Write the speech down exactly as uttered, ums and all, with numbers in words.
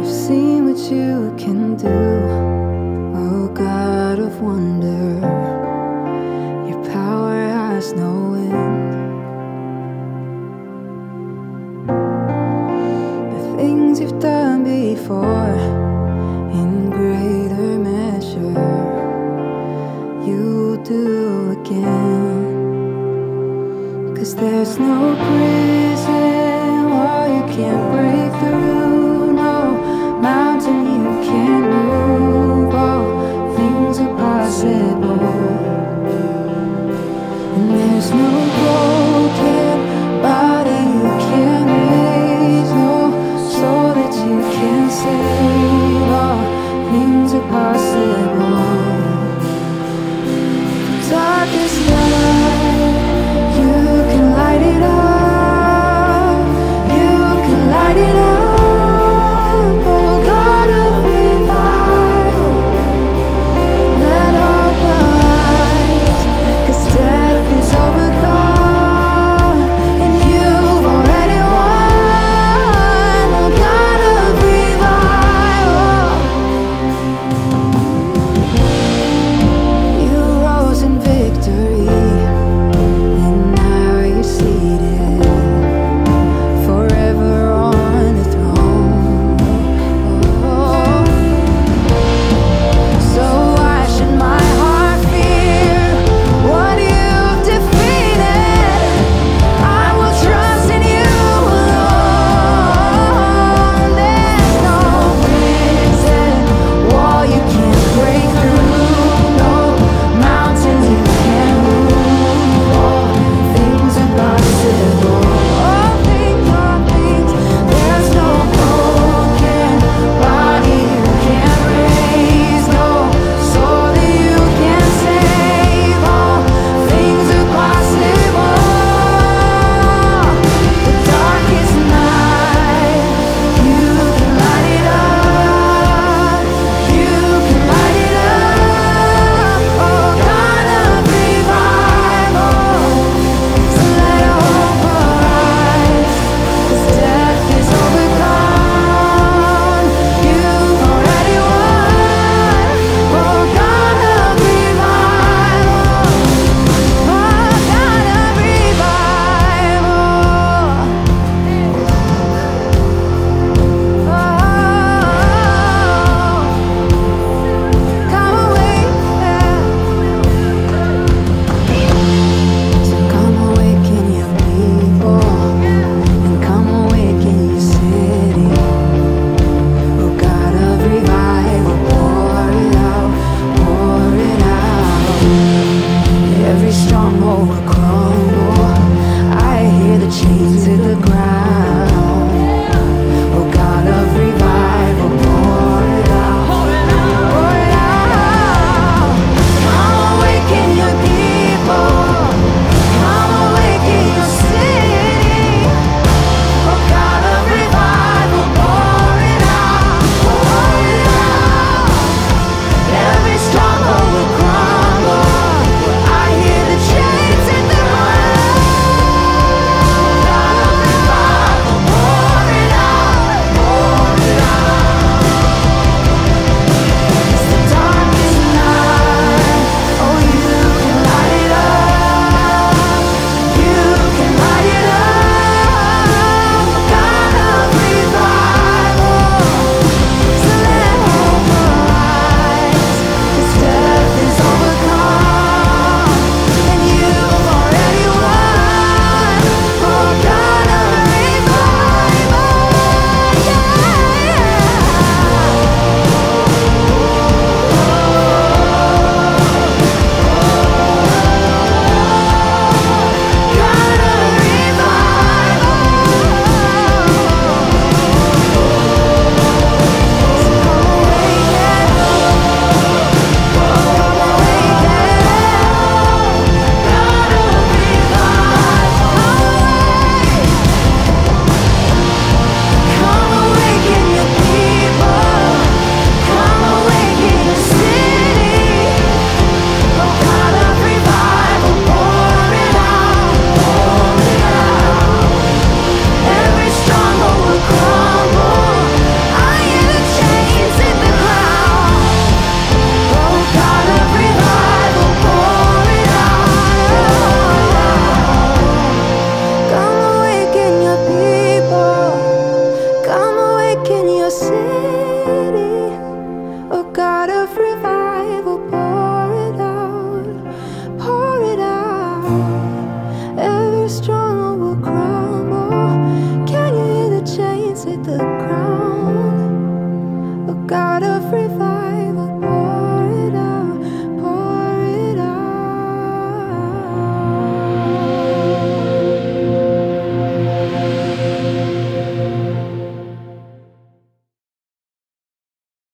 I've seen what you can do, oh God of wonder. Your power has no end. The things you've done before, in greater measure, you'll do again. 'Cause there's no prison wall you can't break through, no mountain you can't move. All things are possible. And there's no broken body you can't raise, no soul that you can't save. All things are possible. Darkest night, you can light it up, you can light it up, oh God of revival. Let hope rise, 'cause death is overcome, and you've already won, oh God of revival. a God of revival.